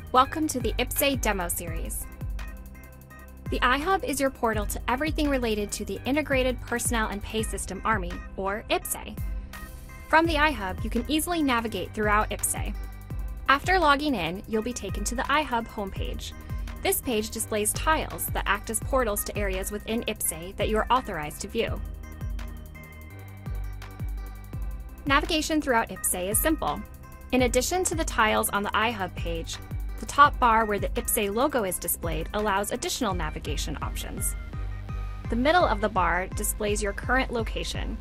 Welcome to the IPPS-A Demo Series. The iHub is your portal to everything related to the Integrated Personnel and Pay System Army, or IPPS-A. From the iHub, you can easily navigate throughout IPPS-A. After logging in, you'll be taken to the iHub homepage. This page displays tiles that act as portals to areas within IPPS-A that you are authorized to view. Navigation throughout IPPS-A is simple. In addition to the tiles on the iHub page, the top bar where the IPPS-A logo is displayed allows additional navigation options. The middle of the bar displays your current location.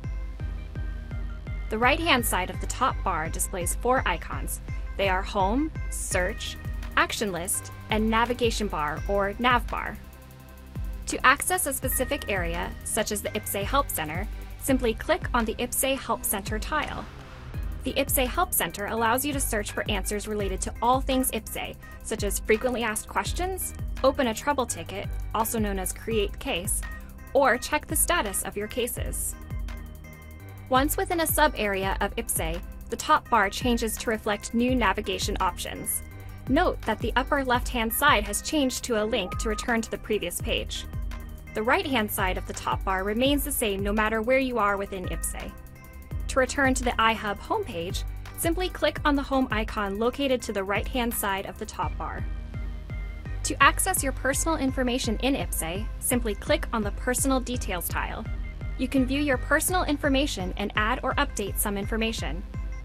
The right-hand side of the top bar displays 4 icons. They are Home, Search, Action List, and Navigation Bar, or Nav Bar. To access a specific area, such as the IPPS-A Help Center, simply click on the IPPS-A Help Center tile. The IPPS-A Help Center allows you to search for answers related to all things IPPS-A, such as frequently asked questions, open a trouble ticket, also known as create case, or check the status of your cases. Once within a sub-area of IPPS-A, the top bar changes to reflect new navigation options. Note that the upper left-hand side has changed to a link to return to the previous page. The right-hand side of the top bar remains the same no matter where you are within IPPS-A. To return to the iHub homepage, simply click on the home icon located to the right-hand side of the top bar. To access your personal information in IPPS-A, simply click on the Personal Details tile. You can view your personal information and add or update some information.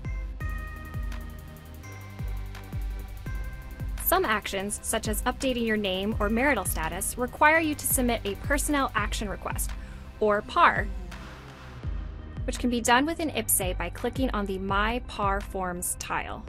Some actions, such as updating your name or marital status, require you to submit a Personnel Action Request, or PAR, which can be done within IPPS-A by clicking on the My PAR Forms tile.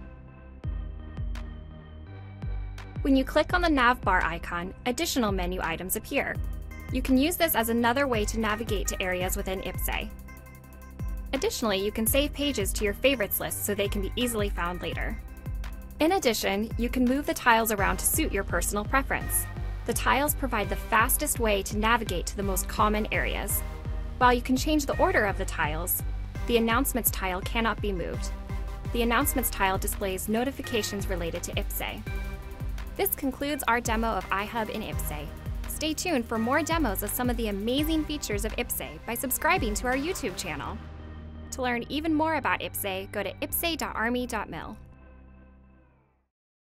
When you click on the nav bar icon, additional menu items appear. You can use this as another way to navigate to areas within IPPS-A. Additionally, you can save pages to your favorites list so they can be easily found later. In addition, you can move the tiles around to suit your personal preference. The tiles provide the fastest way to navigate to the most common areas. While you can change the order of the tiles, the Announcements tile cannot be moved. The Announcements tile displays notifications related to IPPS-A. This concludes our demo of iHub in IPPS-A. Stay tuned for more demos of some of the amazing features of IPPS-A by subscribing to our YouTube channel. To learn even more about IPPS-A, go to ipps-a.army.mil.